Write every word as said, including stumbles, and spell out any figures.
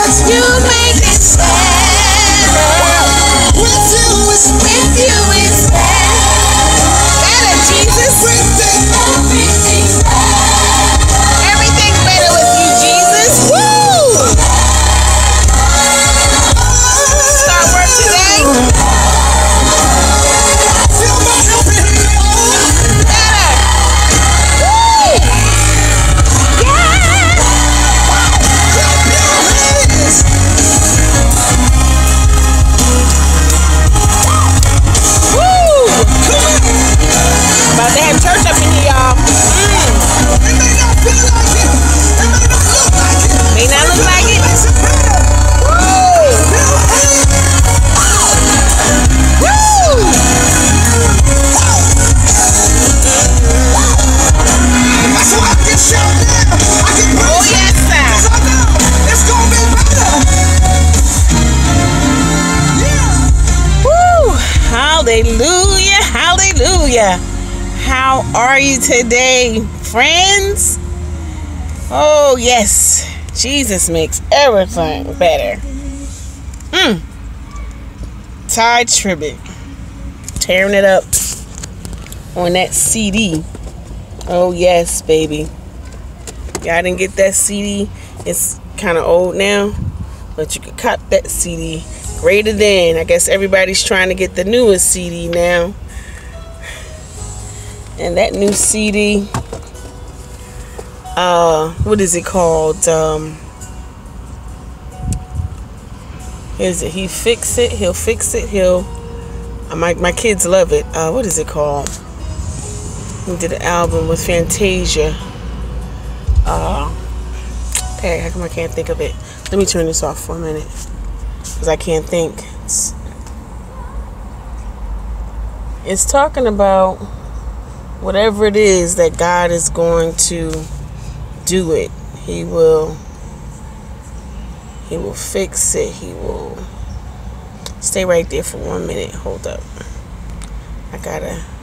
You make it better. With you it's with you it's better. Better, Jesus. Everything's better. Everything's better with you, Jesus. Woo! Start work today. Feel my helping hand. Better. Woo! Yeah! Clap your hands. Woo! Come on. About to have church up in here, y'all. Mm. It may not feel like it. It may not look like it. May not look like it. Woo! Woo! That's why I can shout now. I can praise. Oh yes, sir. 'Cause I know it's gonna be better. Yeah. Woo! Hallelujah! Hallelujah! How are you today, friends? Oh yes, Jesus makes everything better. Mm. Ty Tribbett tearing it up on that C D. Oh yes, baby. Y'all didn't get that C D. It's kind of old now, but you could cop that C D. Greater than. I guess everybody's trying to get the newest C D now. And that new C D, uh, what is it called? Um, is it? He fix it. He'll fix it. He'll. Uh, my my kids love it. Uh, what is it called? He did an album with Fantasia. Uh, hey, how come I can't think of it? Let me turn this off for a minute, because I can't think. It's, it's talking about whatever it is that God is going to do it. He will He will fix it. He will. Stay right there for one minute. Hold up. I gotta